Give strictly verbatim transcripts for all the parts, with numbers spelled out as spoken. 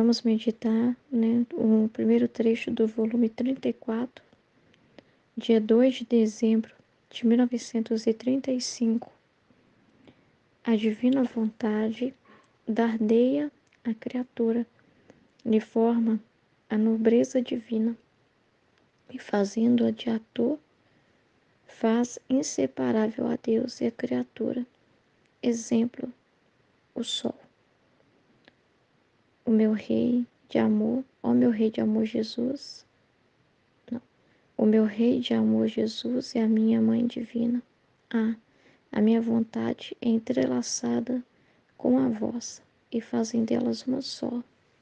vamos meditar, né, o primeiro trecho do volume trinta e quatro, dia dois de dezembro de mil novecentos e trinta e cinco. A divina vontade dardeia a criatura, lhe forma a nobreza divina, e fazendo-a de ator, faz inseparável a Deus e a criatura. Exemplo, o sol. O meu rei de amor, ó meu rei de amor Jesus, não, o meu rei de amor Jesus é a minha mãe divina. Ah, a minha vontade é entrelaçada com a vossa, e fazem delas uma só.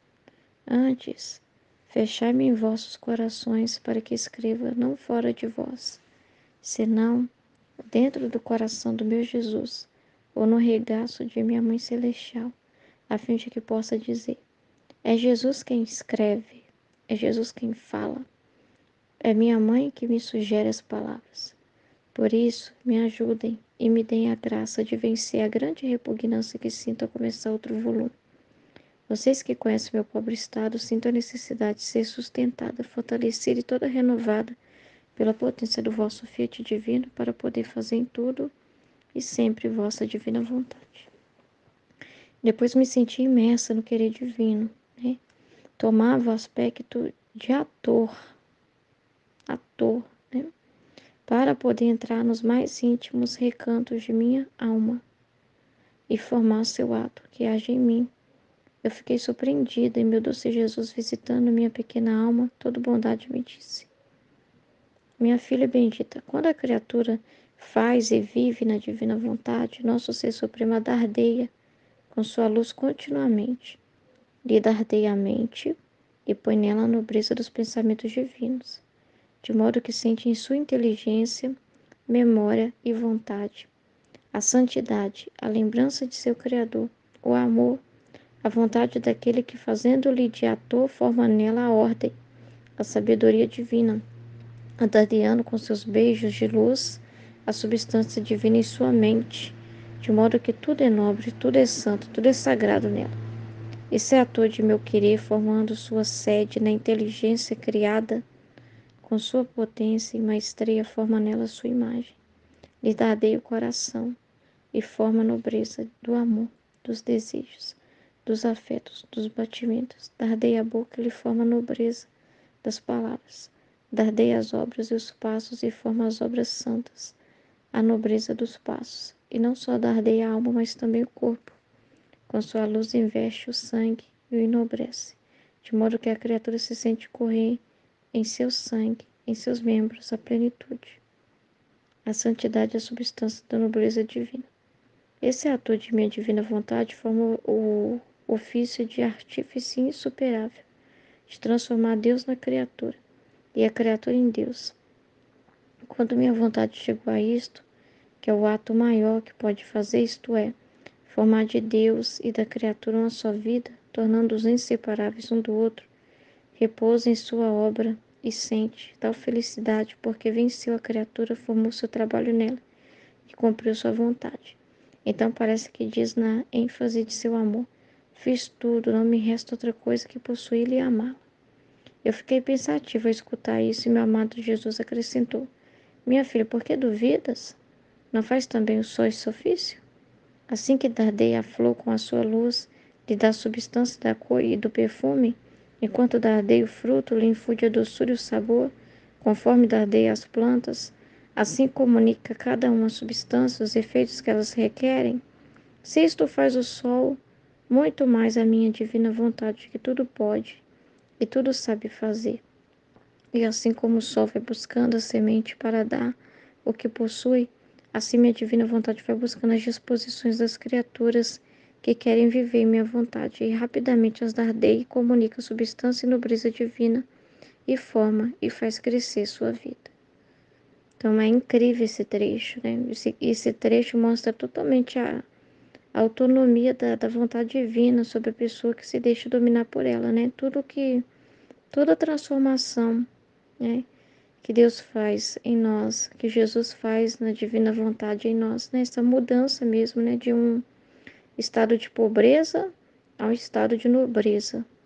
Antes, fechai-me em vossos corações, para que escreva não fora de vós, senão dentro do coração do meu Jesus, ou no regaço de minha mãe celestial, a fim de que possa dizer: é Jesus quem escreve, é Jesus quem fala, é minha mãe que me sugere as palavras. Por isso, me ajudem e me deem a graça de vencer a grande repugnância que sinto ao começar outro volume. Vocês que conhecem meu pobre estado, sinto a necessidade de ser sustentada, fortalecida e toda renovada pela potência do vosso fiat divino, para poder fazer em tudo e sempre vossa divina vontade. Depois me senti imersa no querer divino, né? Tomava o aspecto de ator, ator, né? Para poder entrar nos mais íntimos recantos de minha alma e formar seu ato que age em mim. Eu fiquei surpreendida e meu doce Jesus, visitando minha pequena alma, toda bondade me disse: minha filha bendita, quando a criatura faz e vive na divina vontade, nosso Ser Supremo a dardeia com sua luz continuamente, lhe dardeia a mente e põe nela a nobreza dos pensamentos divinos, de modo que sente em sua inteligência, memória e vontade a santidade, a lembrança de seu Criador, o amor, a vontade daquele que, fazendo-lhe de ator, forma nela a ordem, a sabedoria divina, adardeando com seus beijos de luz a substância divina em sua mente, de modo que tudo é nobre, tudo é santo, tudo é sagrado nela. Esse é ator de meu querer, formando sua sede na inteligência criada, com sua potência e maestria, forma nela sua imagem. Lhe dardeia o coração e forma a nobreza do amor, dos desejos, dos afetos, dos batimentos. Dardeia a boca e lhe forma a nobreza das palavras. Dardeia as obras e os passos e forma as obras santas, a nobreza dos passos. E não só dardeia a alma, mas também o corpo. Com sua luz investe o sangue e o enobrece, de modo que a criatura se sente correr em seu sangue, em seus membros, a plenitude. A santidade é a substância da nobreza divina. Esse ator de minha divina vontade forma o ofício de artífice insuperável, de transformar Deus na criatura e a criatura em Deus. Quando minha vontade chegou a isto, que é o ato maior que pode fazer, isto é, formar de Deus e da criatura uma só vida, tornando-os inseparáveis um do outro, repousa em sua obra e sente tal felicidade porque venceu a criatura, formou seu trabalho nela e cumpriu sua vontade. Então parece que diz na ênfase de seu amor: fiz tudo, não me resta outra coisa que possuí-la e amá-la. Eu fiquei pensativa ao escutar isso e meu amado Jesus acrescentou: minha filha, por que duvidas? Não faz também o sol esse ofício? Assim que dardeia a flor com a sua luz, lhe dá a substância da cor e do perfume, enquanto dardeia o fruto, lhe infunde a doçura e o sabor, conforme dardeia as plantas, assim comunica cada uma a substância, os efeitos que elas requerem. Se isto faz o sol, muito mais a minha divina vontade, que tudo pode e tudo sabe fazer. E assim como o sol vai buscando a semente para dar o que possui, assim minha divina vontade vai buscando as disposições das criaturas que querem viver em minha vontade, e rapidamente as dardeia e comunica a substância e nobreza divina, e forma e faz crescer sua vida. Então é incrível esse trecho, né? Esse, esse trecho mostra totalmente a, a autonomia da, da vontade divina sobre a pessoa que se deixa dominar por ela, né? Tudo que, toda transformação, né, que Deus faz em nós, que Jesus faz na divina vontade em nós, né? Essa mudança mesmo, né, de um estado de pobreza ao estado de nobreza,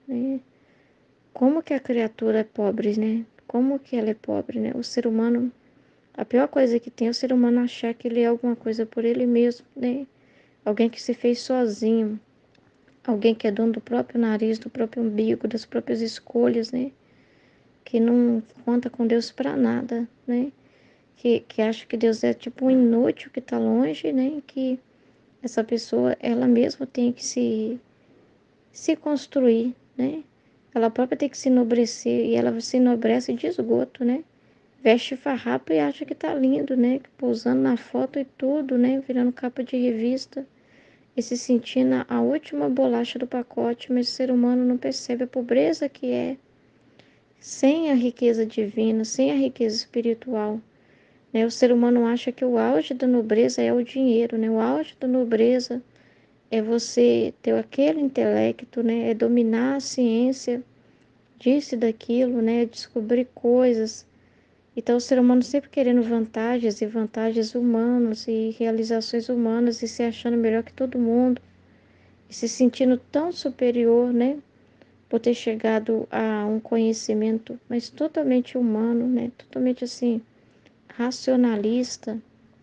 né? Como que a criatura é pobre, né? Como que ela é pobre, né? O ser humano, a pior coisa que tem é o ser humano achar que ele é alguma coisa por ele mesmo, né? Alguém que se fez sozinho, alguém que é dono do próprio nariz, do próprio umbigo, das próprias escolhas, né? Que não conta com Deus para nada, né? Que, que acha que Deus é tipo um inútil que está longe, né? Que essa pessoa, ela mesma tem que se, se construir, né? Ela própria tem que se enobrecer e ela se enobrece de esgoto, né? Veste farrapo e acha que tá lindo, né? Pousando na foto e tudo, né? Virando capa de revista e se sentindo a última bolacha do pacote, mas o ser humano não percebe a pobreza que é sem a riqueza divina, sem a riqueza espiritual. Né? O ser humano acha que o auge da nobreza é o dinheiro, né? O auge da nobreza é você ter aquele intelecto, né? É dominar a ciência disso e daquilo, né? É descobrir coisas. Então, o ser humano sempre querendo vantagens e vantagens humanas e realizações humanas e se achando melhor que todo mundo e se sentindo tão superior, né? Por ter chegado a um conhecimento, mas totalmente humano, né? Totalmente assim, racionalista.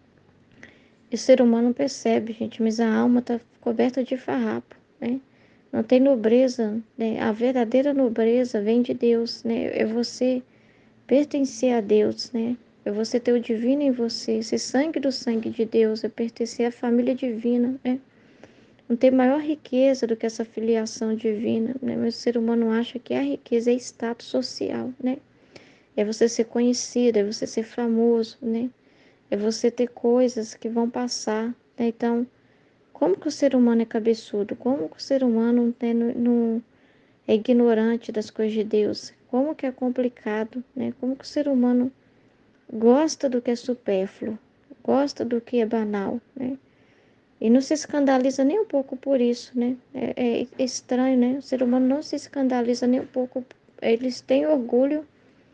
E o ser humano percebe, gente, mas a alma está coberta de farrapo, né? Não tem nobreza, né? A verdadeira nobreza vem de Deus, né? É você pertencer a Deus, né? É você ter o divino em você, ser sangue do sangue de Deus, é pertencer à família divina, né? Não tem maior riqueza do que essa filiação divina, né? Mas o ser humano acha que a riqueza é status social, né? É você ser conhecido, é você ser famoso, né? É você ter coisas que vão passar, né? Então, como que o ser humano é cabeçudo? Como que o ser humano, né, não, não é ignorante das coisas de Deus? Como que é complicado, né? Como que o ser humano gosta do que é supérfluo, gosta do que é banal, né? E não se escandaliza nem um pouco por isso, né? É, é estranho, né? O ser humano não se escandaliza nem um pouco. Eles têm orgulho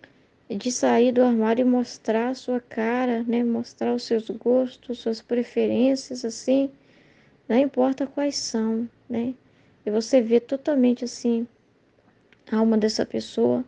de sair do armário e mostrar a sua cara, né? Mostrar os seus gostos, suas preferências, assim, não importa quais são, né? E você vê totalmente assim a alma dessa pessoa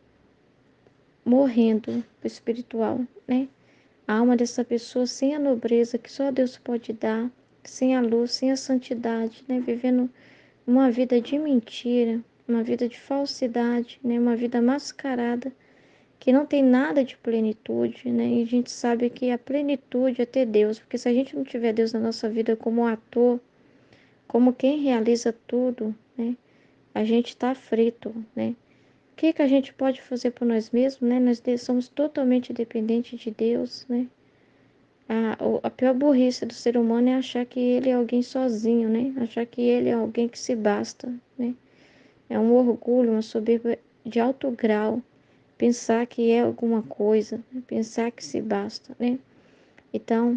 morrendo espiritual, né? A alma dessa pessoa sem a nobreza que só Deus pode dar, sem a luz, sem a santidade, né? Vivendo uma vida de mentira, uma vida de falsidade, né? Uma vida mascarada, que não tem nada de plenitude, né? E a gente sabe que a plenitude é ter Deus, porque se a gente não tiver Deus na nossa vida como ator, como quem realiza tudo, né? A gente está frito, né? O que que a gente pode fazer por nós mesmos, né? Nós somos totalmente dependentes de Deus, né? A, a pior burrice do ser humano é achar que ele é alguém sozinho, né? Achar que ele é alguém que se basta, né? É um orgulho, uma soberba de alto grau. Pensar que é alguma coisa, né? Pensar que se basta, né? Então,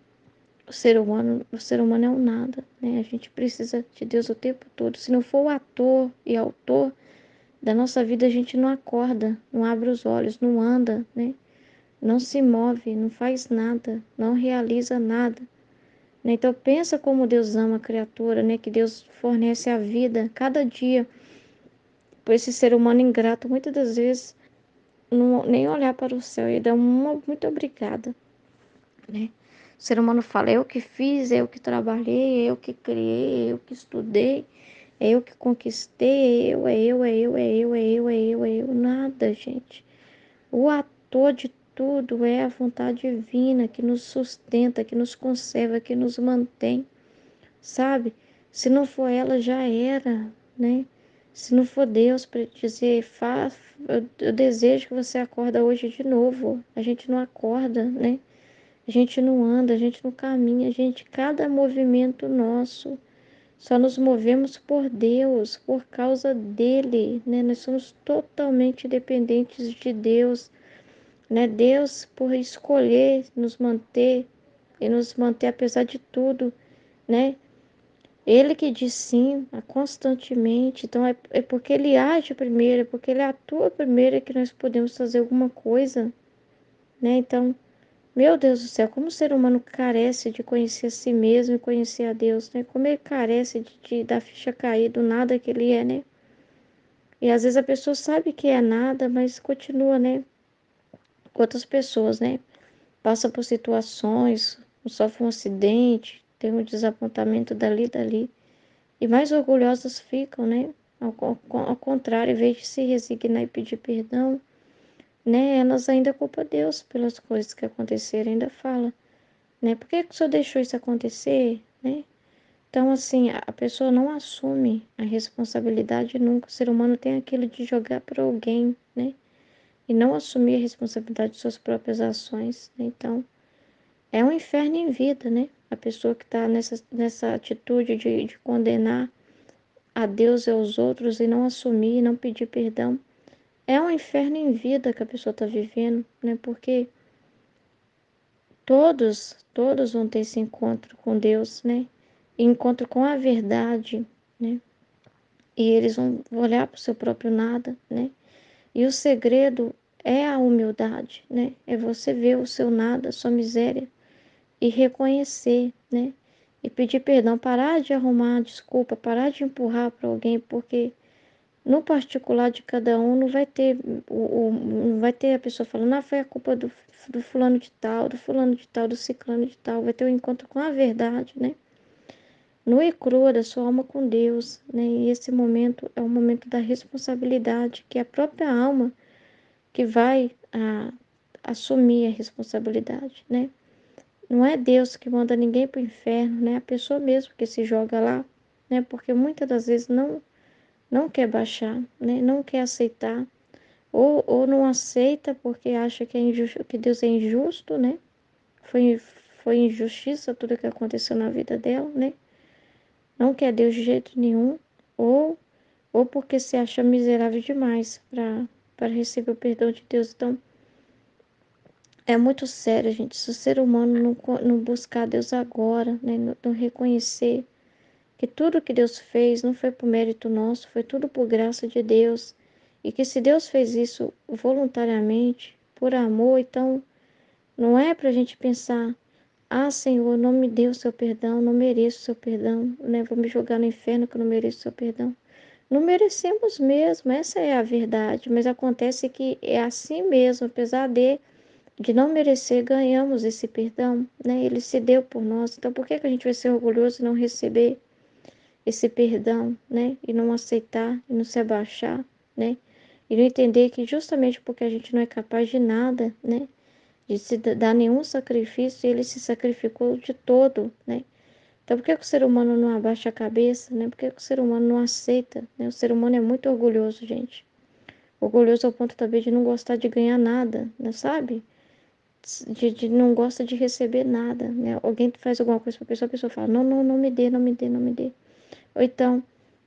o ser humano, o ser humano é um nada, né? A gente precisa de Deus o tempo todo. Se não for o ator e autor da nossa vida, a gente não acorda, não abre os olhos, não anda, né? Não se move, não faz nada, não realiza nada. Né? Então pensa como Deus ama a criatura, né? Que Deus fornece a vida cada dia. Por esse ser humano ingrato, muitas das vezes, não, nem olhar para o céu e dar uma muito obrigada, né? O ser humano fala, eu que fiz, eu que trabalhei, eu que criei, eu que estudei, é eu que conquistei, é eu, é eu, é eu, é eu, é eu, é eu, é eu, nada, gente. O ator de tudo é a vontade divina que nos sustenta, que nos conserva, que nos mantém, sabe? Se não for ela, já era, né? Se não for Deus para dizer, faz, eu, eu desejo que você acorda hoje de novo. A gente não acorda, né? A gente não anda, a gente não caminha, a gente, cada movimento nosso, só nos movemos por Deus, por causa dele, né? Nós somos totalmente dependentes de Deus, né? Deus, por escolher nos manter e nos manter apesar de tudo, né? Ele que diz sim constantemente, então é, é porque ele age primeiro, é porque ele atua primeiro é que nós podemos fazer alguma coisa, né? Então, meu Deus do céu, como o ser humano carece de conhecer a si mesmo e conhecer a Deus, né? Como ele carece de, de da ficha cair do nada que ele é, né? E às vezes a pessoa sabe que é nada, mas continua, né? Outras pessoas, né? Passa por situações, sofre um acidente, tem um desapontamento dali, dali. E mais orgulhosas ficam, né? Ao, ao, ao contrário, em vez de se resignar e pedir perdão, né? Elas ainda culpam Deus pelas coisas que aconteceram, ainda fala, né? Por que que o senhor deixou isso acontecer, né? Então, assim, a pessoa não assume a responsabilidade nunca. O ser humano tem aquilo de jogar para alguém, né? E não assumir a responsabilidade de suas próprias ações, né? Então, é um inferno em vida, né? A pessoa que está nessa, nessa atitude de, de condenar a Deus e aos outros e não assumir, não pedir perdão. É um inferno em vida que a pessoa está vivendo, né? Porque todos, todos vão ter esse encontro com Deus, né? Encontro com a verdade, né? E eles vão olhar para o seu próprio nada, né? E o segredo é a humildade, né? É você ver o seu nada, a sua miséria e reconhecer, né? E pedir perdão, parar de arrumar desculpa, parar de empurrar para alguém, porque no particular de cada um não vai ter o, o, não vai ter a pessoa falando, ah, foi a culpa do, do fulano de tal, do fulano de tal, do ciclano de tal. Vai ter um encontro com a verdade, né? Nua e crua da sua alma com Deus, né? E esse momento é o momento da responsabilidade, que é a própria alma que vai a, assumir a responsabilidade, né? Não é Deus que manda ninguém para o inferno, né? A pessoa mesmo que se joga lá, né? Porque muitas das vezes não não quer baixar, né? Não quer aceitar, ou, ou não aceita porque acha que, é injusto, que Deus é injusto, né? Foi, foi injustiça tudo que aconteceu na vida dela, né? Não quer Deus de jeito nenhum, ou, ou porque se acha miserável demais para para receber o perdão de Deus. Então, é muito sério, gente. Se o ser humano não, co- não buscar Deus agora, né? Não, não reconhecer que tudo que Deus fez não foi por mérito nosso, foi tudo por graça de Deus. E que se Deus fez isso voluntariamente, por amor, então não é para a gente pensar, ah, Senhor, não me dê o seu perdão, não mereço o seu perdão, né? Vou me jogar no inferno que eu não mereço o seu perdão. Não merecemos mesmo, essa é a verdade, mas acontece que é assim mesmo, apesar de, de não merecer, ganhamos esse perdão, né? Ele se deu por nós, então por que que a gente vai ser orgulhoso e não receber esse perdão, né? E não aceitar, e não se abaixar, né? E não entender que justamente porque a gente não é capaz de nada, né? De se dar nenhum sacrifício, ele se sacrificou de todo, né? Então, por que, que o ser humano não abaixa a cabeça, né? Por que, que o ser humano não aceita, né? O ser humano é muito orgulhoso, gente. Orgulhoso ao ponto também de não gostar de ganhar nada, né? Sabe? De, de não gosta de receber nada, né? Alguém faz alguma coisa pra pessoa, a pessoa fala, não, não, não me dê, não me dê, não me dê. Ou então,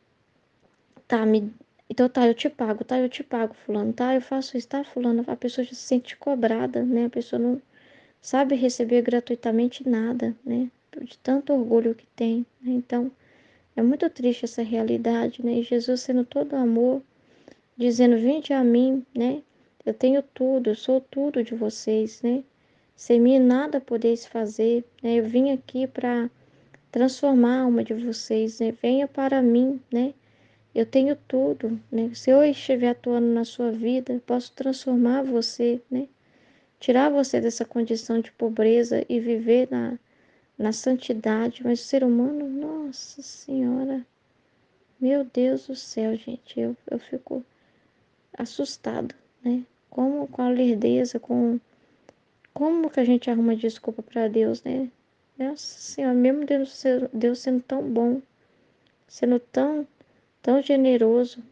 tá, me... então tá, eu te pago, tá, eu te pago, fulano, tá, eu faço isso, tá, fulano. A pessoa já se sente cobrada, né? A pessoa não sabe receber gratuitamente nada, né? De tanto orgulho que tem, né? Então, é muito triste essa realidade, né? E Jesus sendo todo amor, dizendo, vinde a mim, né? Eu tenho tudo, eu sou tudo de vocês, né? Sem mim nada podeis fazer, né? Eu vim aqui para transformar a alma de vocês, né? Venha para mim, né? Eu tenho tudo, né? Se eu estiver atuando na sua vida, eu posso transformar você, né? Tirar você dessa condição de pobreza e viver na, na santidade. Mas o ser humano, nossa senhora, meu Deus do céu, gente, eu, eu fico assustada, né? Como com a lerdeza, com como que a gente arruma desculpa para Deus, né? Nossa senhora, mesmo Deus, ser- Deus sendo tão bom, sendo tão, tão generoso,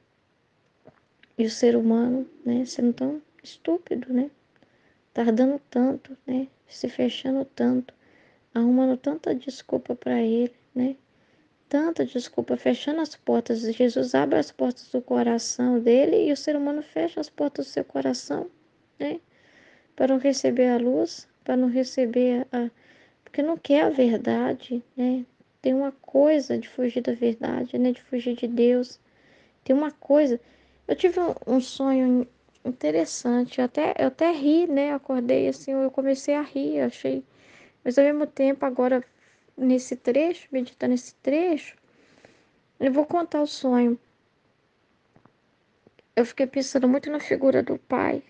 e o ser humano, né, sendo tão estúpido, né? Tardando tanto, né? Se fechando tanto, arrumando tanta desculpa para ele, né? Tanta desculpa, fechando as portas. Jesus abre as portas do coração dele e o ser humano fecha as portas do seu coração, né? Para não receber a luz, para não receber a. Porque não quer a verdade, né? Tem uma coisa de fugir da verdade, né? De fugir de Deus. Tem uma coisa. Eu tive um, um sonho interessante. Eu até, eu até ri, né? Acordei assim, eu comecei a rir, achei. Mas ao mesmo tempo, agora, nesse trecho, meditando nesse trecho, eu vou contar o sonho. eu fiquei pensando muito na figura do pai.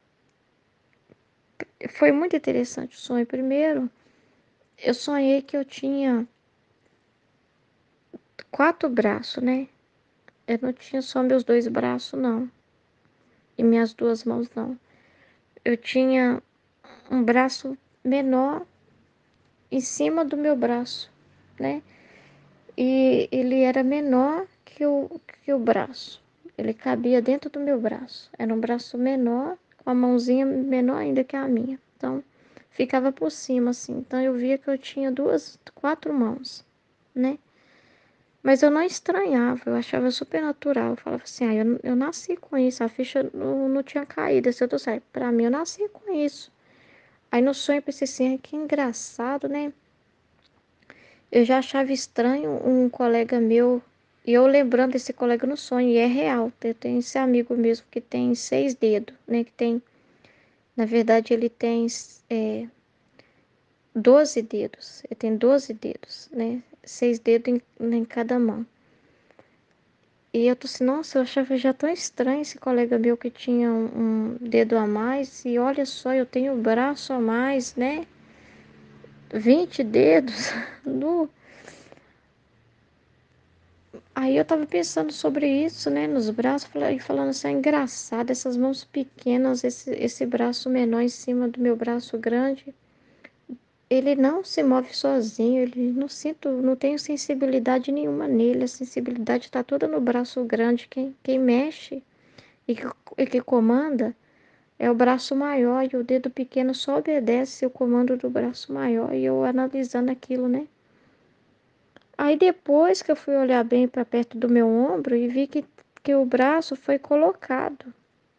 Foi muito interessante o sonho. Primeiro, eu sonhei que eu tinha quatro braços, né? Eu não tinha só meus dois braços, não. E minhas duas mãos, não. Eu tinha um braço menor em cima do meu braço, né? E ele era menor que o, que o braço. Ele cabia dentro do meu braço. Era um braço menor, com a mãozinha menor ainda que a minha. Então, ficava por cima, assim. Então, eu via que eu tinha duas, quatro mãos, né? Mas eu não estranhava, eu achava super natural. Eu falava assim, ah, eu, eu nasci com isso, a ficha não, não tinha caído, se eu tô certo. Pra mim, eu nasci com isso. Aí no sonho eu pensei assim, ai, que engraçado, né? Eu já achava estranho um colega meu, e eu lembrando desse colega no sonho, e é real. Eu tenho esse amigo mesmo que tem seis dedos, né? Que tem, na verdade, ele tem é, doze dedos. Ele tem doze dedos, né? Seis dedos em, em cada mão. E eu tô assim, nossa, eu achava já tão estranho esse colega meu que tinha um, um dedo a mais. E olha só, eu tenho o braço a mais, né? Vinte dedos. No... Aí eu tava pensando sobre isso, né? Nos braços, e falando assim, é engraçado, essas mãos pequenas, esse, esse braço menor em cima do meu braço grande. Ele não se move sozinho, ele não sinto, não tenho sensibilidade nenhuma nele. A sensibilidade está toda no braço grande. Quem, quem mexe e que, e que comanda é o braço maior, e o dedo pequeno só obedece o comando do braço maior. E eu analisando aquilo, né? Aí depois que eu fui olhar bem para perto do meu ombro e vi que, que o braço foi colocado,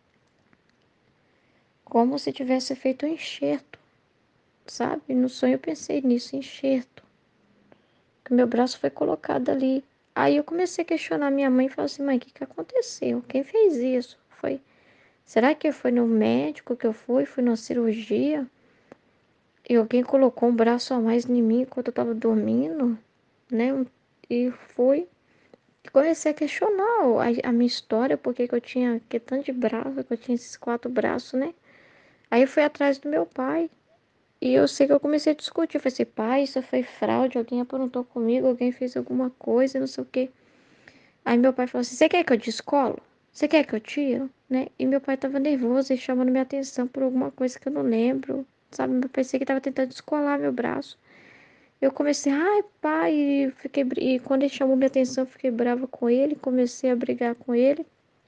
como se tivesse feito um enxerto, sabe? No sonho eu pensei nisso, enxerto. Que meu braço foi colocado ali. Aí eu comecei a questionar minha mãe e falei assim, mãe, o que, que aconteceu? Quem fez isso? Foi. Será que foi no médico que eu fui? Fui na cirurgia? E alguém colocou um braço a mais em mim enquanto eu tava dormindo, né? E fui. Comecei a questionar a, a minha história, porque que eu tinha que tanto de braço, que eu tinha esses quatro braços, né? Aí eu fui atrás do meu pai. E eu sei que eu comecei a discutir. Eu falei assim, pai, isso foi fraude, alguém aprontou comigo, alguém fez alguma coisa, não sei o quê. Aí meu pai falou assim, você quer que eu descolo? Você quer que eu tiro? Né? E meu pai tava nervoso e chamando minha atenção por alguma coisa que eu não lembro. Sabe, eu pensei que tava tentando descolar meu braço. Eu comecei, ai, pai, e, fiquei, e quando ele chamou minha atenção, eu fiquei brava com ele, comecei a brigar com ele.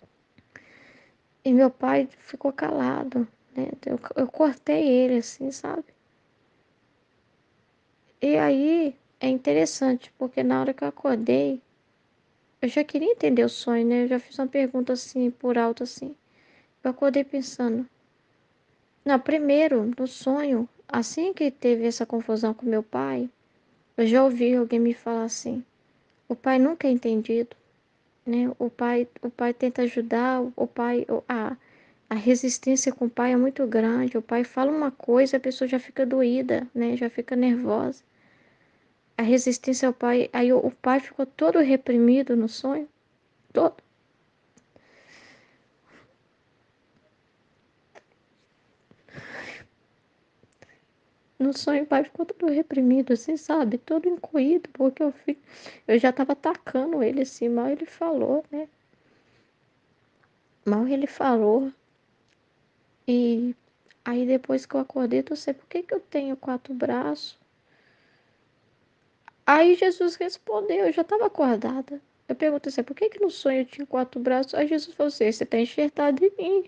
E meu pai ficou calado, né? Eu, eu cortei ele, assim, sabe? E aí é interessante, porque na hora que eu acordei, eu já queria entender o sonho, né? Eu já fiz uma pergunta assim, por alto, assim. Eu acordei pensando. Não, primeiro, no sonho, assim que teve essa confusão com meu pai, eu já ouvi alguém me falar assim: o pai nunca é entendido, né? O pai, o pai tenta ajudar, o pai, a, a resistência com o pai é muito grande. O pai fala uma coisa, a pessoa já fica doída, né? Já fica nervosa. A resistência ao pai, aí o, o pai ficou todo reprimido no sonho, todo. No sonho o pai ficou todo reprimido, assim, sabe? Todo encolhido, porque eu, fi... eu já tava atacando ele, assim, mal ele falou, né? Mal ele falou. E aí depois que eu acordei, eu sei por que, que eu tenho quatro braços. Aí Jesus respondeu, eu já estava acordada. Eu perguntei assim, por que, que no sonho eu tinha quatro braços? Aí Jesus falou assim, você está enxertado em mim.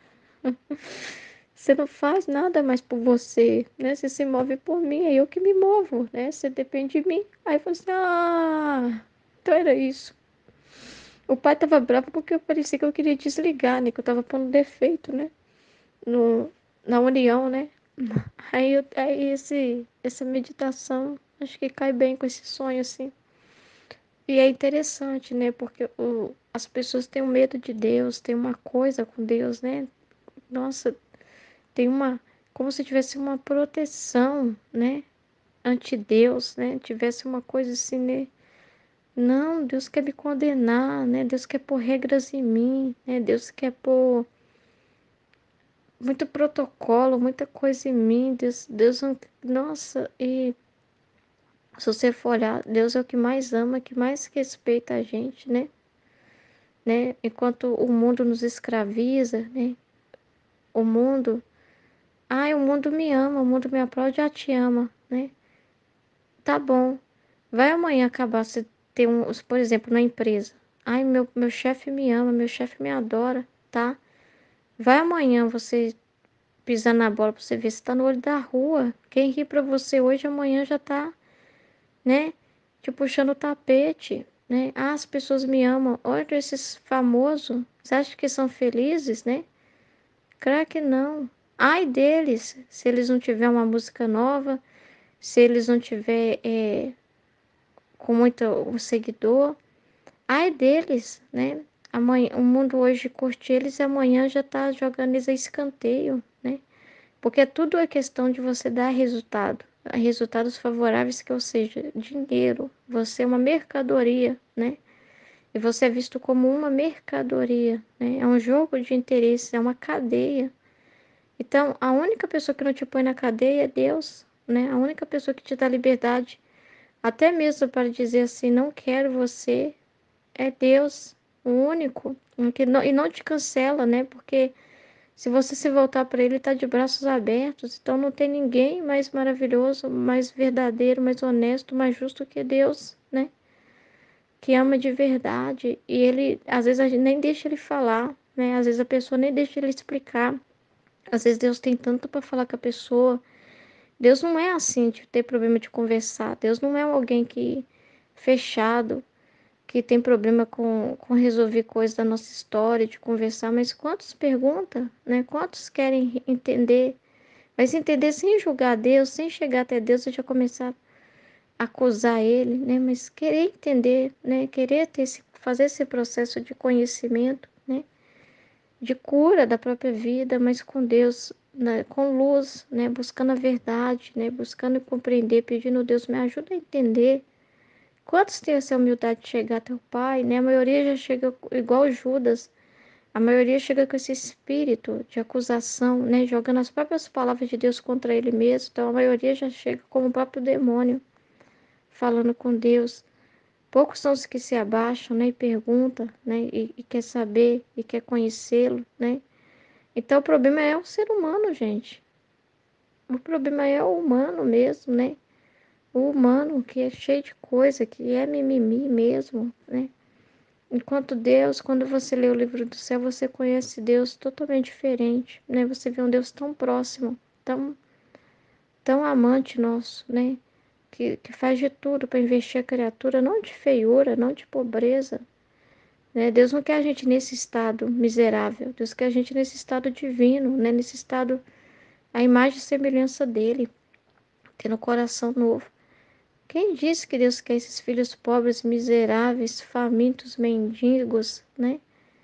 Você não faz nada mais por você, né? Você se move por mim, é eu que me movo, né? Você depende de mim. Aí eu falei assim, ah, então era isso. O pai tava bravo porque eu parecia que eu queria desligar, né? Que eu tava pondo defeito, né? No, na união, né? Aí, eu, aí esse, essa meditação, acho que cai bem com esse sonho, assim. E é interessante, né? Porque o, as pessoas têm um medo de Deus, tem uma coisa com Deus, né? Nossa, tem uma, como se tivesse uma proteção, né? Ante Deus, né? Tivesse uma coisa assim, né? Não, Deus quer me condenar, né? Deus quer pôr regras em mim, né? Deus quer pôr muito protocolo, muita coisa em mim. Deus, Deus não, nossa, e se você for olhar, Deus é o que mais ama, que mais respeita a gente, né? Né? Enquanto o mundo nos escraviza, né? O mundo, ai, o mundo me ama, o mundo me aplaude, já te ama, né? Tá bom. Vai amanhã acabar você ter um, por exemplo, na empresa. Ai, meu, meu chefe me ama, meu chefe me adora, tá? Vai amanhã você pisar na bola pra você ver se tá no olho da rua. Quem ri pra você hoje, amanhã já tá, né? Te puxando o tapete, né? Ah, as pessoas me amam. Olha esses famosos. Você acha que são felizes, né? Claro que não. Ai deles, se eles não tiver uma música nova, se eles não tiver é, com muito um seguidor. Ai deles, né? Amanhã, o mundo hoje curte eles e amanhã já tá jogando eles a escanteio, né? Porque tudo é questão de você dar resultado, resultados favoráveis, que ou seja, dinheiro. Você é uma mercadoria, né? E você é visto como uma mercadoria, né? É um jogo de interesses, é uma cadeia. Então, a única pessoa que não te põe na cadeia é Deus, né? A única pessoa que te dá liberdade, até mesmo para dizer assim, não quero você, é Deus, o único, um que não, e não te cancela, né? Porque se você se voltar para ele, está de braços abertos. Então não tem ninguém mais maravilhoso, mais verdadeiro, mais honesto, mais justo que Deus, né? Que ama de verdade. E ele, às vezes, a gente nem deixa ele falar, né? Às vezes a pessoa nem deixa ele explicar. Às vezes Deus tem tanto para falar com a pessoa. Deus não é assim de ter problema de conversar. Deus não é alguém que fechado, que tem problema com, com resolver coisas da nossa história, de conversar, mas quantos perguntam, né? Quantos querem entender, mas entender sem julgar Deus, sem chegar até Deus e já começar a acusar Ele, né? Mas querer entender, né? Querer ter esse, fazer esse processo de conhecimento, né? De cura da própria vida, mas com Deus, né? Com luz, né? Buscando a verdade, né? Buscando compreender, pedindo Deus me ajuda a entender. Quantos têm essa humildade de chegar até o Pai, né? A maioria já chega igual Judas. A maioria chega com esse espírito de acusação, né? Jogando as próprias palavras de Deus contra ele mesmo. Então a maioria já chega como o próprio demônio, falando com Deus. Poucos são os que se abaixam, né? E perguntam, né? E, e quer saber, e quer conhecê-lo, né? Então o problema é o ser humano, gente. O problema é o humano mesmo, né? O humano que é cheio de coisa, que é mimimi mesmo, né? Enquanto Deus, quando você lê o livro do céu, você conhece Deus totalmente diferente, né? Você vê um Deus tão próximo, tão, tão amante nosso, né? Que, que faz de tudo para investir a criatura, não de feiura, não de pobreza, né? Deus não quer a gente nesse estado miserável, Deus quer a gente nesse estado divino, né? Nesse estado, a imagem e semelhança dele, tendo um coração novo. Quem disse que Deus quer esses filhos pobres, miseráveis, famintos, mendigos, né?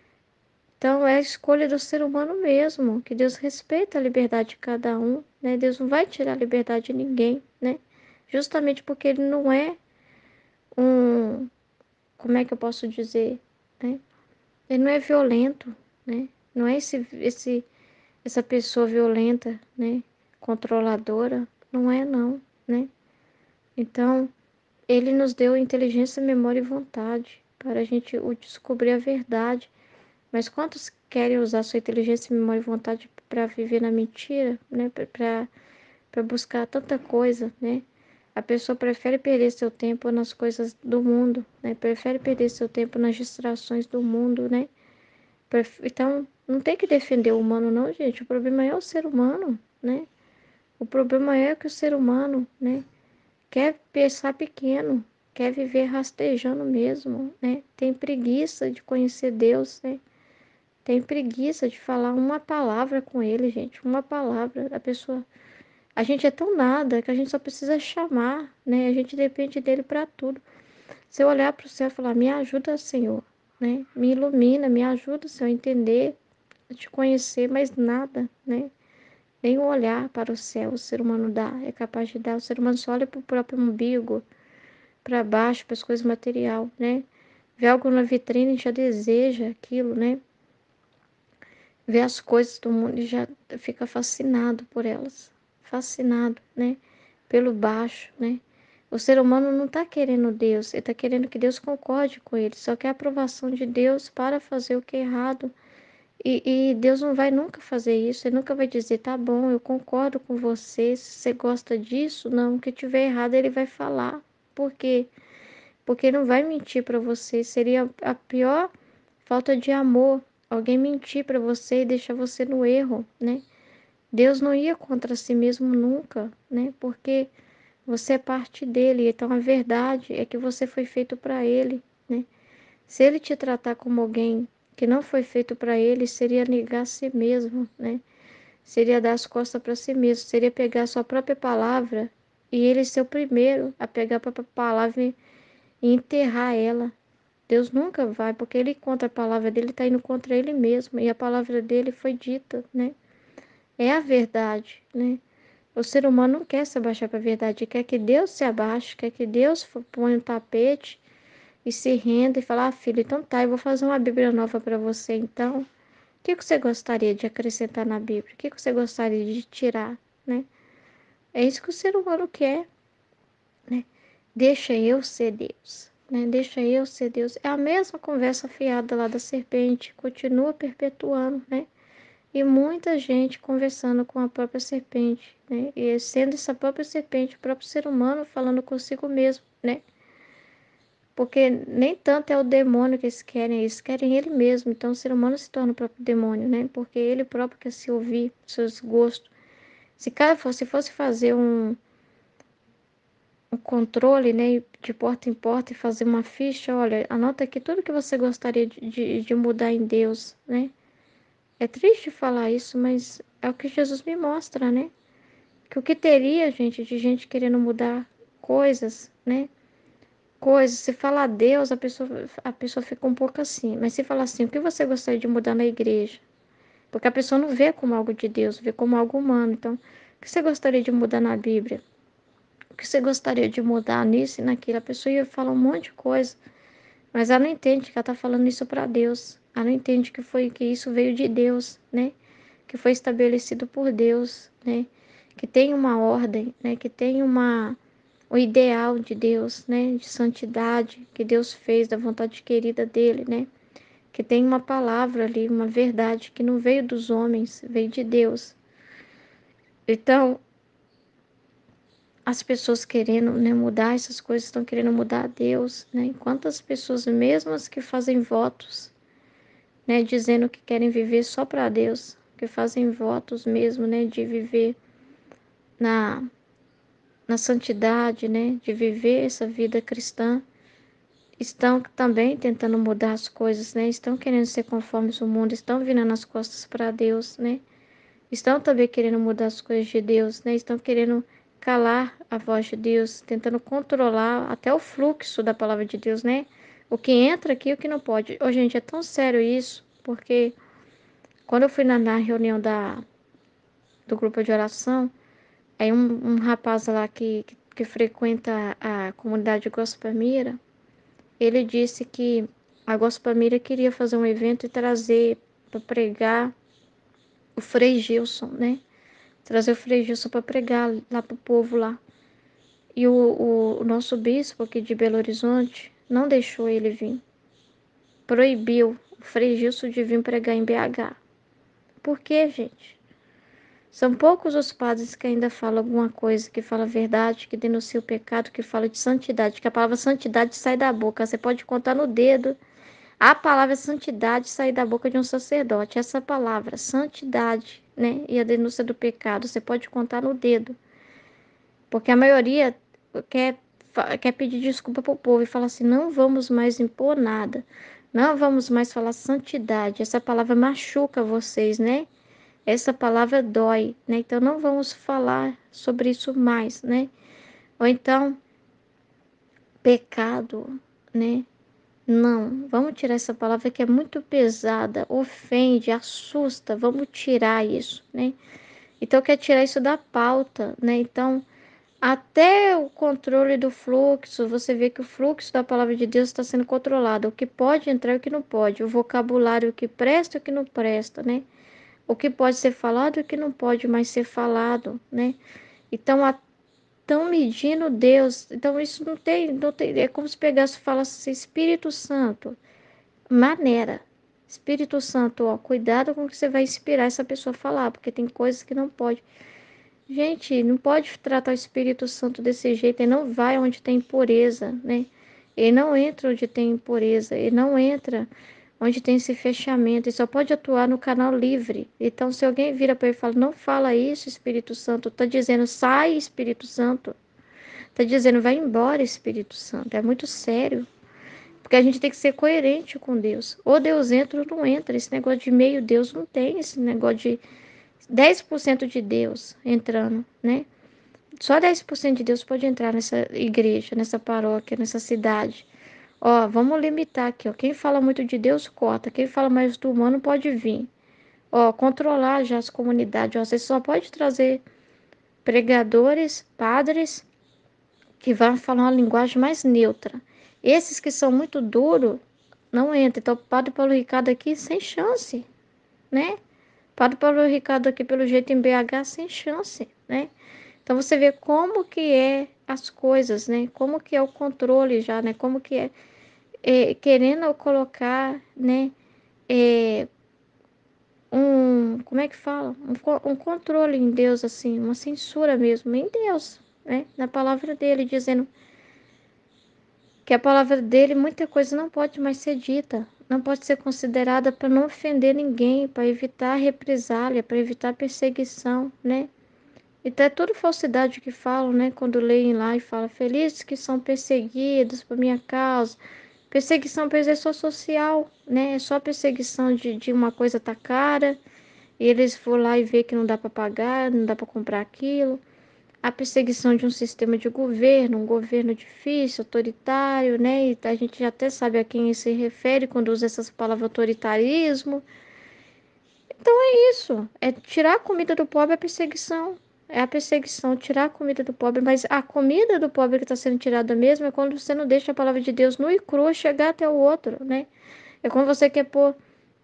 Então é a escolha do ser humano mesmo, que Deus respeita a liberdade de cada um, né? Deus não vai tirar a liberdade de ninguém, né? Justamente porque ele não é um, como é que eu posso dizer, né? Ele não é violento, né? Não é esse, esse, essa pessoa violenta, né? Controladora, não é não, né? Então, ele nos deu inteligência, memória e vontade para a gente o descobrir a verdade. Mas quantos querem usar sua inteligência, memória e vontade para viver na mentira, né? Para para buscar tanta coisa, né? A pessoa prefere perder seu tempo nas coisas do mundo, né? Prefere perder seu tempo nas distrações do mundo, né? Pref... Então, não tem que defender o humano, não, gente. O problema é o ser humano, né? O problema é que o ser humano, né? Quer pensar pequeno, quer viver rastejando mesmo, né? Tem preguiça de conhecer Deus, né? Tem preguiça de falar uma palavra com ele, gente. Uma palavra. A pessoa. A gente é tão nada que a gente só precisa chamar, né? A gente depende dele para tudo. Se eu olhar para o céu e falar, me ajuda, Senhor, né? Me ilumina, me ajuda, Senhor, a entender, a te conhecer, mas nada, né? Nem um olhar para o céu o ser humano dá, é capaz de dar. O ser humano só olha para o próprio umbigo, para baixo, para as coisas material, né? Vê algo na vitrine e já deseja aquilo, né? Vê as coisas do mundo e já fica fascinado por elas. Fascinado, né? Pelo baixo, né? O ser humano não está querendo Deus, ele está querendo que Deus concorde com ele, só quer a aprovação de Deus para fazer o que é errado. E, e Deus não vai nunca fazer isso, ele nunca vai dizer, tá bom, eu concordo com você, se você gosta disso, não, o que tiver errado ele vai falar. Por quê? Porque ele não vai mentir para você, seria a pior falta de amor, alguém mentir para você e deixar você no erro, né? Deus não ia contra si mesmo nunca, né? Porque você é parte dele, então a verdade é que você foi feito para ele, né? Se ele te tratar como alguém que não foi feito para ele, seria negar a si mesmo, né? Seria dar as costas para si mesmo, seria pegar a sua própria palavra e ele ser o primeiro a pegar a própria palavra e e enterrar ela. Deus nunca vai, porque ele contra a palavra dele, está indo contra ele mesmo, e a palavra dele foi dita, né? É a verdade, né? O ser humano não quer se abaixar para a verdade, quer que Deus se abaixe, quer que Deus ponha um tapete e se renda e fala, ah, filho, então tá, eu vou fazer uma Bíblia nova para você, então. O que que você gostaria de acrescentar na Bíblia? O que que você gostaria de tirar, né? É isso que o ser humano quer, né? Deixa eu ser Deus, né? Deixa eu ser Deus. É a mesma conversa fiada lá da serpente, continua perpetuando, né? E muita gente conversando com a própria serpente, né? E sendo essa própria serpente, o próprio ser humano falando consigo mesmo, né? Porque nem tanto é o demônio que eles querem, eles querem ele mesmo. Então o ser humano se torna o próprio demônio, né? Porque ele próprio quer se ouvir, seus gostos. Se cada fosse, fosse fazer um, um controle, né, de porta em porta e fazer uma ficha, olha, anota aqui tudo que você gostaria de, de, de mudar em Deus, né? É triste falar isso, mas é o que Jesus me mostra, né? Que o que teria, gente, de gente querendo mudar coisas, né? Coisas, se falar Deus, a pessoa, a pessoa fica um pouco assim. Mas se falar assim, o que você gostaria de mudar na igreja? Porque a pessoa não vê como algo de Deus, vê como algo humano. Então, o que você gostaria de mudar na Bíblia? O que você gostaria de mudar nisso e naquilo? A pessoa ia falar um monte de coisa, mas ela não entende que ela está falando isso para Deus. Ela não entende que foi que isso veio de Deus, né? Que foi estabelecido por Deus, né? Que tem uma ordem, né? Que tem uma o ideal de Deus, né? De santidade que Deus fez da vontade querida dele, né? Que tem uma palavra ali, uma verdade que não veio dos homens, veio de Deus. Então, as pessoas querendo, né, mudar essas coisas, estão querendo mudar Deus, né? Quantas pessoas, mesmo as que fazem votos, né, dizendo que querem viver só para Deus, que fazem votos mesmo, né, de viver na, na santidade, né, de viver essa vida cristã, estão também tentando mudar as coisas, né? Estão querendo ser conformes o mundo, estão virando as costas para Deus, né? Estão também querendo mudar as coisas de Deus, né? Estão querendo calar a voz de Deus, tentando controlar até o fluxo da palavra de Deus, né? O que entra aqui e o que não pode. Ô, gente, é tão sério isso, porque quando eu fui na, na reunião da, do grupo de oração, aí um, um rapaz lá que, que, que frequenta a, a comunidade Gospel Mira, ele disse que a Gospel Mira queria fazer um evento e trazer para pregar o Frei Gilson, né? Trazer o Frei Gilson para pregar lá para o povo lá. E o, o, o nosso bispo aqui de Belo Horizonte não deixou ele vir. Proibiu o Frei Gilson de vir pregar em B H. Por quê, gente? São poucos os padres que ainda falam alguma coisa, que fala a verdade, que denuncia o pecado, que fala de santidade, que a palavra santidade sai da boca. Você pode contar no dedo a palavra santidade sair da boca de um sacerdote. Essa palavra, santidade, né? E a denúncia do pecado, você pode contar no dedo. Porque a maioria quer, quer pedir desculpa para o povo e fala assim, não vamos mais impor nada. Não vamos mais falar santidade. Essa palavra machuca vocês, né? Essa palavra dói, né? Então não vamos falar sobre isso mais, né? Ou então, pecado, né? Não, vamos tirar essa palavra que é muito pesada, ofende, assusta, vamos tirar isso, né? Então quer tirar isso da pauta, né? Então Até o controle do fluxo, você vê que o fluxo da palavra de Deus está sendo controlado. O que pode entrar e o que não pode. O vocabulário, o que presta e o que não presta, né? O que pode ser falado e o que não pode mais ser falado, né? Então, estão medindo Deus. Então, isso não tem, não tem. É como se pegasse e falasse assim, Espírito Santo, maneira. Espírito Santo, ó, cuidado com o que você vai inspirar essa pessoa a falar, porque tem coisas que não pode. Gente, não pode tratar o Espírito Santo desse jeito. Ele não vai onde tem impureza, né? Ele não entra onde tem impureza. Ele não entra onde tem esse fechamento. Ele só pode atuar no canal livre. Então, se alguém vira para ele e fala, não fala isso, Espírito Santo, tá dizendo, sai, Espírito Santo. Tá dizendo, vai embora, Espírito Santo. É muito sério. Porque a gente tem que ser coerente com Deus. Ou Deus entra ou não entra. Esse negócio de meio Deus não tem. Esse negócio de dez por cento de Deus entrando, né? Só dez por cento de Deus pode entrar nessa igreja, nessa paróquia, nessa cidade. Ó, vamos limitar aqui, ó. Quem fala muito de Deus, corta. Quem fala mais do humano pode vir. Ó, controlar já as comunidades. Ó, você só pode trazer pregadores, padres, que vão falar uma linguagem mais neutra. Esses que são muito duros, não entram. Então, o padre Paulo Ricardo aqui, sem chance, né? Padre Paulo Ricardo aqui, pelo jeito, em B H, sem chance, né? Então você vê como que é as coisas, né? Como que é o controle já, né? Como que é, é querendo colocar, né? É, um, como é que fala? Um, um controle em Deus, assim, uma censura mesmo em Deus, né? Na palavra dele, dizendo que a palavra dele, muita coisa não pode mais ser dita, não pode ser considerada para não ofender ninguém, para evitar represália, para evitar perseguição, né? Então é tudo falsidade que falam, né? Quando leem lá e falam, felizes que são perseguidos por minha causa. Perseguição para eles é só social, né? É só perseguição de, de uma coisa tá cara, e eles vão lá e vê que não dá para pagar, não dá para comprar aquilo. A perseguição de um sistema de governo, um governo difícil, autoritário, né? E a gente já até sabe a quem se refere quando usa essas palavras autoritarismo. Então é isso, é tirar a comida do pobre é perseguição. É a perseguição, tirar a comida do pobre, mas a comida do pobre que está sendo tirada mesmo é quando você não deixa a palavra de Deus nua e crua chegar até o outro, né? É quando você quer pôr,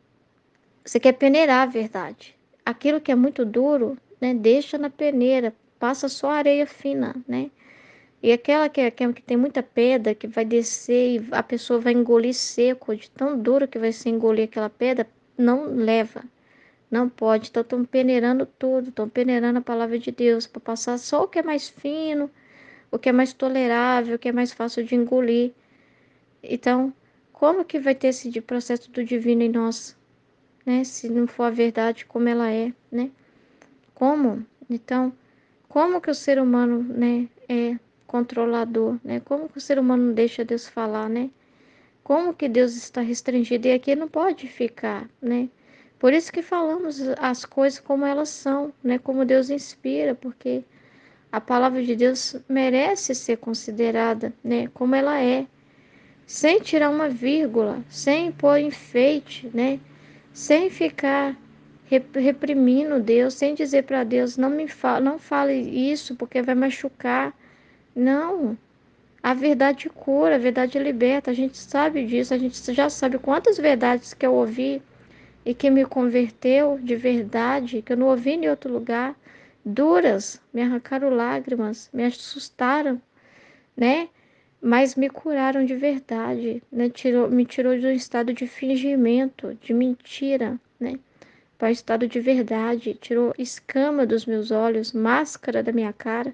você quer peneirar a verdade. Aquilo que é muito duro, né? Deixa na peneira, passa só areia fina, né? E aquela que, é, que, é- que tem muita pedra, que vai descer e a pessoa vai engolir seco, de tão duro que vai ser engolir aquela pedra, não leva. Não pode, então estão peneirando tudo, estão peneirando a palavra de Deus para passar só o que é mais fino, o que é mais tolerável, o que é mais fácil de engolir. Então, como que vai ter esse de processo do divino em nós, né? Se não for a verdade como ela é, né? Como? Então, como que o ser humano, né, é controlador, né? Como que o ser humano não deixa Deus falar, né? Como que Deus está restringido e aqui não pode ficar, né? Por isso que falamos as coisas como elas são, né? Como Deus inspira, porque a palavra de Deus merece ser considerada, né? Como ela é, sem tirar uma vírgula, sem pôr enfeite, né? Sem ficar reprimindo Deus, sem dizer para Deus não me fa não fale isso porque vai machucar. Não, a verdade cura, a verdade liberta, a gente sabe disso, a gente já sabe quantas verdades que eu ouvi e que me converteu de verdade, que eu não ouvi em outro lugar, duras, me arrancaram lágrimas, me assustaram, né? Mas me curaram de verdade, né? Tirou, me tirou de um estado de fingimento, de mentira, né? Para o estado de verdade, tirou escama dos meus olhos, máscara da minha cara,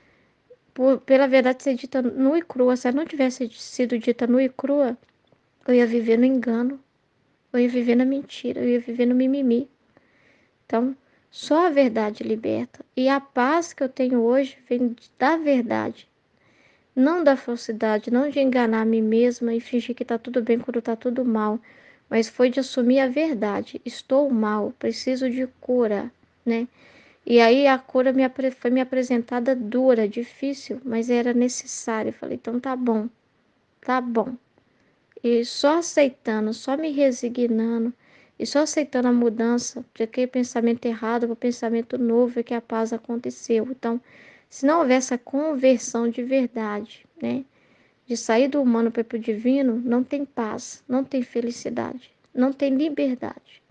por, pela verdade ser dita nua e crua. Se ela não tivesse sido dita nua e crua, eu ia viver no engano, eu ia viver na mentira, eu ia viver no mimimi. Então, só a verdade liberta. E a paz que eu tenho hoje vem da verdade, não da falsidade, não de enganar a mim mesma e fingir que está tudo bem quando está tudo mal, mas foi de assumir a verdade. Estou mal, preciso de cura, né? E aí a cura me, foi me apresentada dura, difícil, mas era necessária. Eu falei, então tá bom, tá bom. E só aceitando, só me resignando, e só aceitando a mudança de aquele pensamento errado para o pensamento novo é que a paz aconteceu. Então, Se não houver essa conversão de verdade, né? De sair do humano para ir para o divino, não tem paz, não tem felicidade, não tem liberdade.